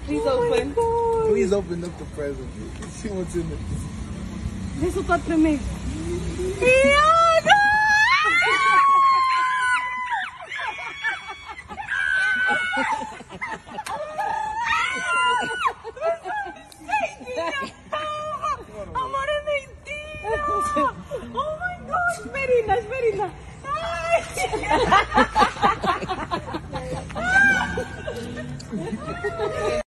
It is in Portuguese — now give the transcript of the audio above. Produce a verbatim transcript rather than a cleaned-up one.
Please open. Please open up the present. Let's see what's in it. Resultado para mim. Amor, é mentira! Oh my gosh! Esperina, esperina! Ai!